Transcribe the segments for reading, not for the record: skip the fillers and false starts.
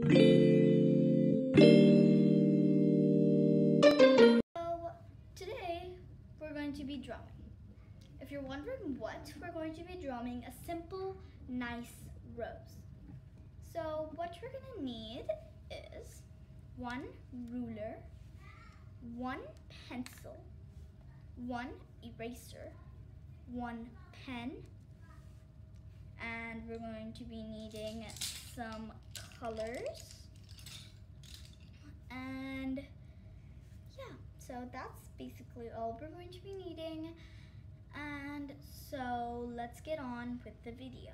So today we're going to be drawing. If you're wondering what, we're going to be drawing a simple, nice rose. So what we're gonna need is one ruler, one pencil, one eraser, one pen, and we're going to be needing some colors. And yeah, so that's basically all we're going to be needing. And so let's get on with the video.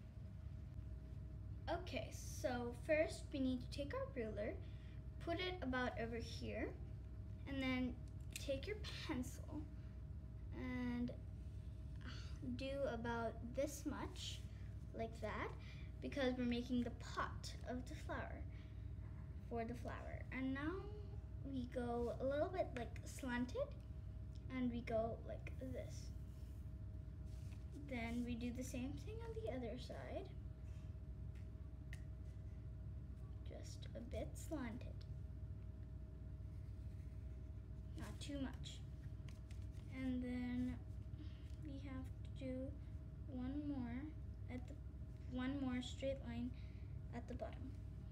Okay, so first we need to take our ruler, put it about over here, and then take your pencil and do about this much, like that, because we're making the pot of the flower, for the flower. And now we go a little bit like slanted, and we go like this. Then we do the same thing on the other side, just a bit slanted, not too much. And then we have to do one more straight line at the bottom.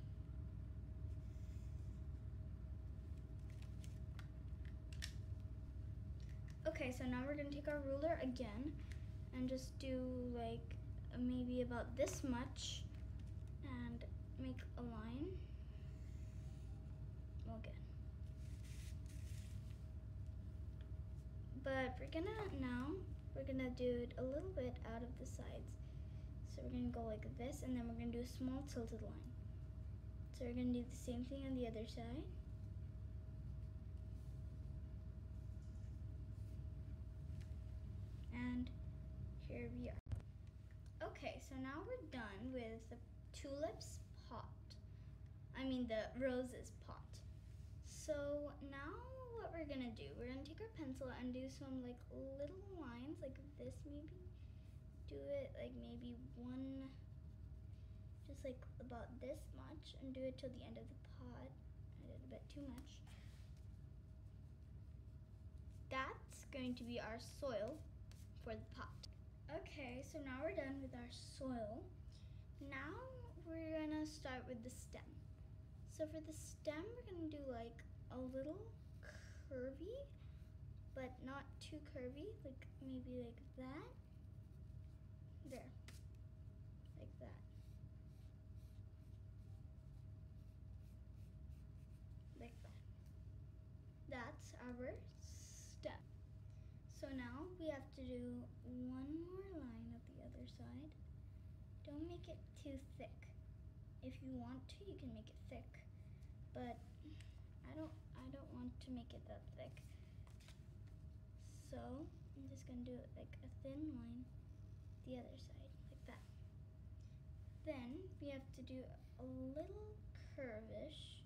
Okay, so now we're gonna take our ruler again and just do like maybe about this much and make a line again. But we're gonna do it a little bit out of the sides. So we're gonna go like this, and then we're gonna do a small tilted line. So we're gonna do the same thing on the other side. And here we are. Okay, so now we're done with the tulips pot. I mean the roses pot. So now what we're gonna do, we're gonna take our pencil and do some like little lines like this maybe. Do it like maybe one, just like about this much, and do it till the end of the pot. I did a bit too much. That's going to be our soil for the pot. Okay, so now we're done with our soil. Now we're gonna start with the stem. So for the stem, we're gonna do like a little curvy, but not too curvy, like maybe like that. There, like that. Like that. That's our stem. So now we have to do one more line at the other side. Don't make it too thick. If you want to, you can make it thick, but I don't want to make it that thick. So I'm just gonna do it like a thin line the other side, like that. Then we have to do a little curvish,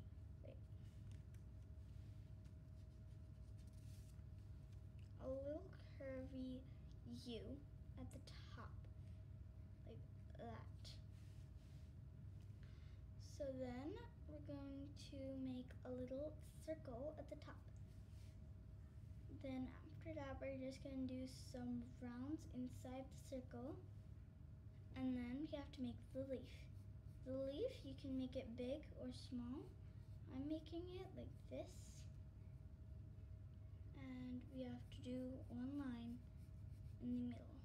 a little curvy U at the top, like that. So then we're going to make a little circle at the top. Then after that, we're just gonna do some rounds inside the circle, and then we have to make the leaf. The leaf, you can make it big or small. I'm making it like this, and we have to do one line in the middle.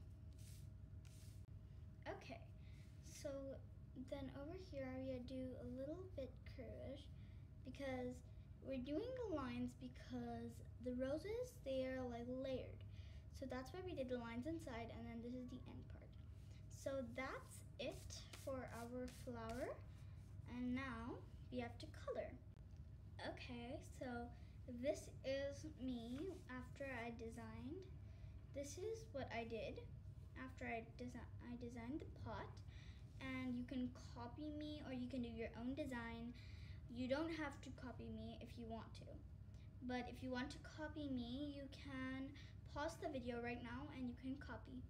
Okay, so then over here we do a little bit curvish, because we're doing the lines because the roses, they are like layered. So that's why we did the lines inside, and then this is the end part. So that's it for our flower, and now we have to color. Okay, so this is me after I designed. This is what I did after I designed the pot, and you can copy me or you can do your own design. You don't have to copy me if you want to, but if you want to copy me, you can pause the video right now and you can copy.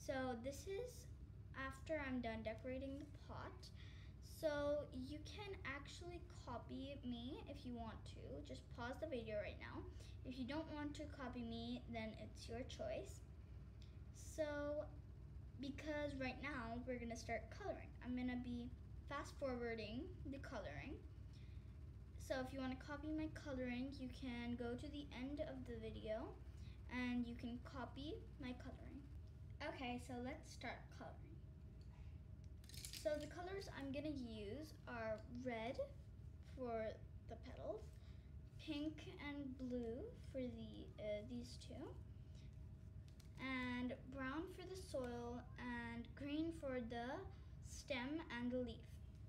So this is after I'm done decorating the pot. So you can actually copy me if you want to. Just pause the video right now. If you don't want to copy me, then it's your choice. So because right now we're gonna start coloring. I'm gonna be fast forwarding the coloring. So if you want to copy my coloring, you can go to the end of the video and you can copy my coloring. Okay, so let's start coloring. So the colors I'm gonna use are red for the petals, pink and blue for these two, and brown for the soil, and green for the stem and the leaf.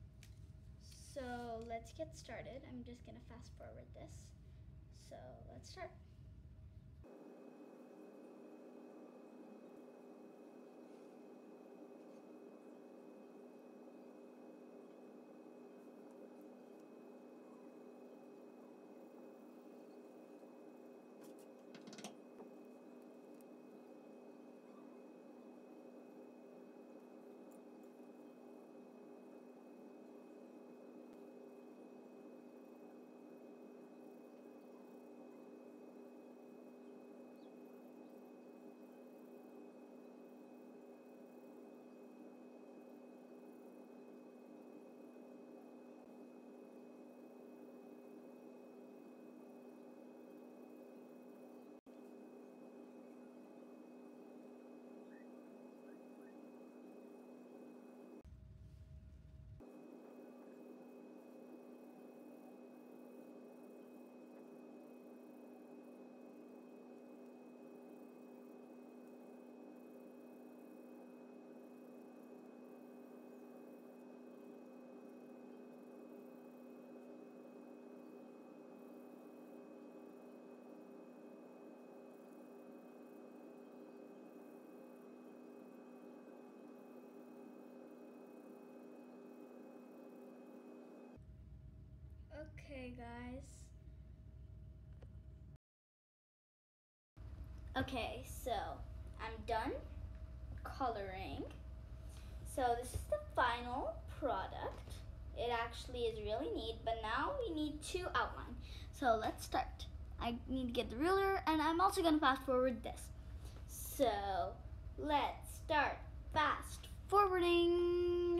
So let's get started. I'm just gonna fast forward this. So let's start. Okay, guys. Okay, so I'm done coloring. So this is the final product. It actually is really neat, but now we need to outline. So let's start. I need to get the ruler, and I'm also gonna fast forward this. So let's start fast forwarding.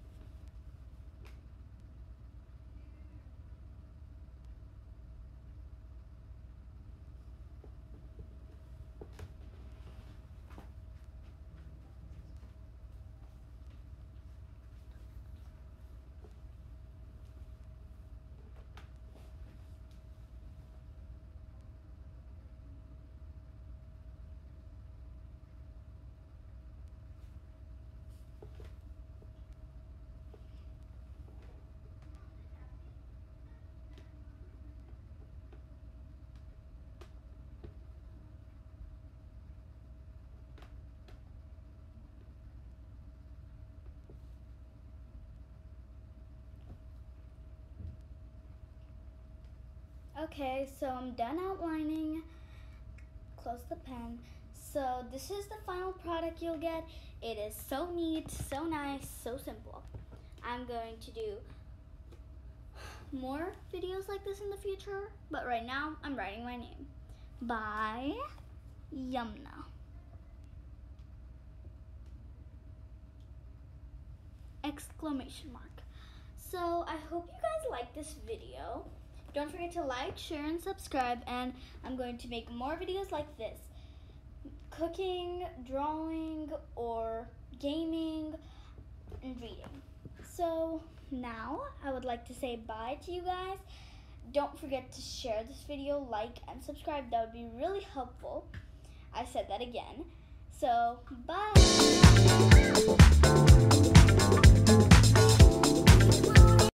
Okay, so I'm done outlining. Close the pen. So this is the final product you'll get. It is so neat, so nice, so simple. I'm going to do more videos like this in the future, but right now I'm writing my name. By Yamna. Exclamation mark. So I hope you guys like this video. Don't forget to like, share, and subscribe, and I'm going to make more videos like this. Cooking, drawing, or gaming, and reading. So now I would like to say bye to you guys. Don't forget to share this video, like, and subscribe. That would be really helpful. I said that again. So, bye!